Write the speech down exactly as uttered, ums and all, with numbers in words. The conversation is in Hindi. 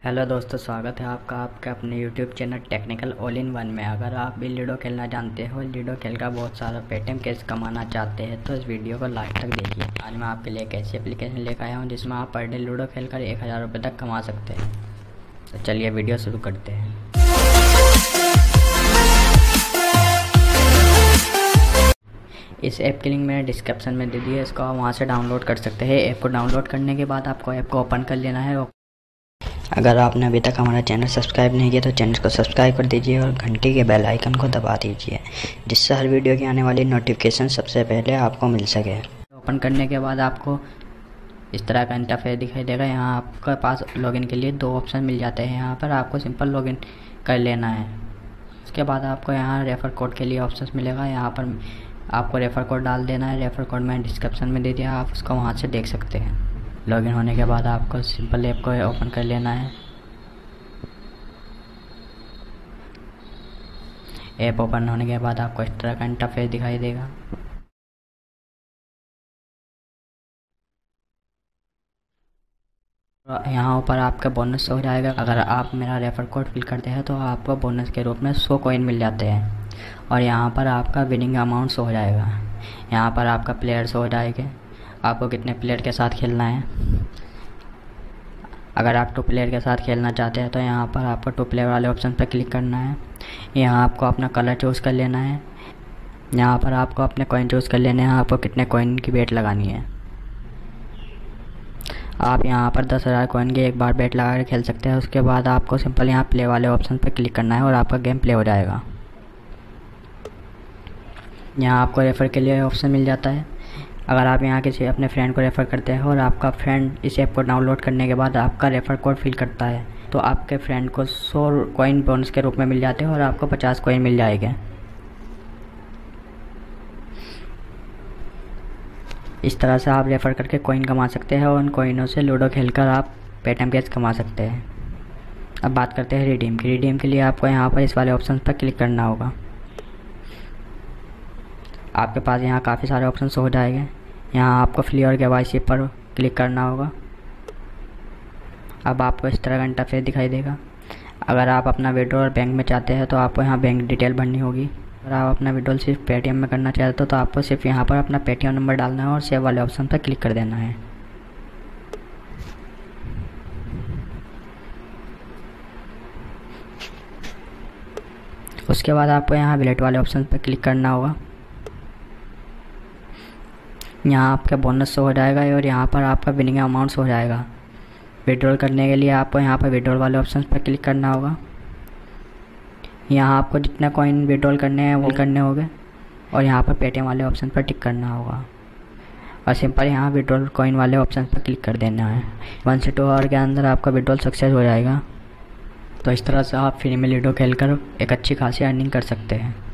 हेलो दोस्तों, स्वागत है आपका आपके अपने YouTube channel technical all in one में। अगर आप भी लूडो खेलना जानते हो, लूडो खेल कर बहुत सारा पेटीएम कैश कमाना चाहते हैं तो इस वीडियो को लास्ट तक देखिए। आज मैं आपके लिए एक ऐसी एप्लीकेशन लेकर आया हूं जिसमें आप पर डे लूडो खेल कर एक हज़ार रुपये तक कमा सकते हैं। तो चलिए वीडियो शुरू करते हैं। इस ऐप की लिंक मैंने डिस्क्रिप्शन में दे दी है, इसको आप वहाँ से डाउनलोड कर सकते हैं। ऐप को डाउनलोड करने के बाद आपको ऐप को ओपन कर लेना है। अगर आपने अभी तक हमारा चैनल सब्सक्राइब नहीं किया तो चैनल को सब्सक्राइब कर दीजिए और घंटी के बेल आइकन को दबा दीजिए, जिससे हर वीडियो की आने वाली नोटिफिकेशन सबसे पहले आपको मिल सके। ओपन करने के बाद आपको इस तरह का इंटरफेस दिखाई देगा। यहाँ आपके पास लॉगिन के लिए दो ऑप्शन मिल जाते हैं। यहाँ पर आपको सिंपल लॉगिन कर लेना है। उसके बाद आपको यहाँ रेफ़र कोड के लिए ऑप्शन मिलेगा। यहाँ पर आपको रेफ़र कोड डाल देना है। रेफ़र कोड मैंने डिस्क्रिप्शन में दे दिया, आप उसको वहाँ से देख सकते हैं। लॉगिन होने के बाद आपको सिंपल ऐप को ओपन कर लेना है। ऐप ओपन होने के बाद आपको इस तरह का इंटरफेस दिखाई देगा। यहाँ ऊपर आपका बोनस हो जाएगा। अगर आप मेरा रेफर कोड फिल करते हैं तो आपको बोनस के रूप में सौ कॉइन मिल जाते हैं और यहाँ पर आपका विनिंग अमाउंट हो जाएगा। यहाँ पर आपका प्लेयर्स हो जाएंगे, आपको कितने प्लेयर के साथ खेलना है। अगर आप टू प्लेयर के साथ खेलना चाहते हैं तो यहाँ पर आपको टू प्लेयर वाले ऑप्शन पर क्लिक करना है। यहाँ आपको अपना कलर चूज़ कर लेना है। यहाँ पर आपको अपने कॉइन चूज़ कर लेने हैं, आपको कितने कॉइन की बेट लगानी है। आप यहाँ पर दस हज़ार कॉइन की एक बार बेट लगा कर खेल सकते हैं। उसके बाद आपको सिंपल यहाँ प्ले वाले ऑप्शन पर क्लिक करना है और आपका गेम प्ले हो जाएगा। यहाँ आपको रेफ़र के लिए ऑप्शन मिल जाता है। अगर आप यहाँ किसी अपने फ्रेंड को रेफ़र करते हैं और आपका फ्रेंड इस ऐप को डाउनलोड करने के बाद आपका रेफ़र कोड फिल करता है तो आपके फ्रेंड को सौ कॉइन बोनस के रूप में मिल जाते हैं और आपको पचास कॉइन मिल जाएंगे। इस तरह से आप रेफ़र करके कॉइन कमा सकते हैं और उन कॉइनों से लूडो खेलकर आप पेटीएम कैश कमा सकते हैं। अब बात करते हैं रिडीम की। रिडीम के लिए आपको यहाँ पर इस वाले ऑप्शन पर क्लिक करना होगा। आपके पास यहाँ काफ़ी सारे ऑप्शन हो जाएंगे। यहाँ आपको फ्री और केवाईसी पर क्लिक करना होगा। अब आपको इस तरह का इंटरफेस दिखाई देगा। अगर आप अपना विड्रॉल बैंक में चाहते हैं तो आपको यहाँ बैंक डिटेल भरनी होगी। अगर आप अपना विड्रॉल सिर्फ पेटीएम में करना चाहते हो तो आपको सिर्फ यहाँ पर अपना पेटीएम नंबर डालना है और सेव वाले ऑप्शन पर क्लिक कर देना है। उसके बाद आपको यहाँ वॉलेट वाले ऑप्शन पर क्लिक करना होगा। यहाँ आपका बोनस हो जाएगा और यहाँ पर आपका विनिंग अमाउंट्स हो जाएगा। विड्रॉल करने के लिए आपको यहाँ पर विड्रॉल वाले ऑप्शन पर क्लिक करना होगा। यहाँ आपको जितना कॉइन विड्रॉल करने हैं वो करने होंगे और यहाँ पर पेटीएम वाले ऑप्शन पर टिक करना होगा और सिंपल यहाँ विड्रॉल कॉइन वाले ऑप्शन पर क्लिक कर देना है। वन से टू आवर के अंदर आपका विड्रॉल सक्सेस हो जाएगा। तो इस तरह से आप फ्री में लूडो खेलकर एक अच्छी खासी अर्निंग कर सकते हैं।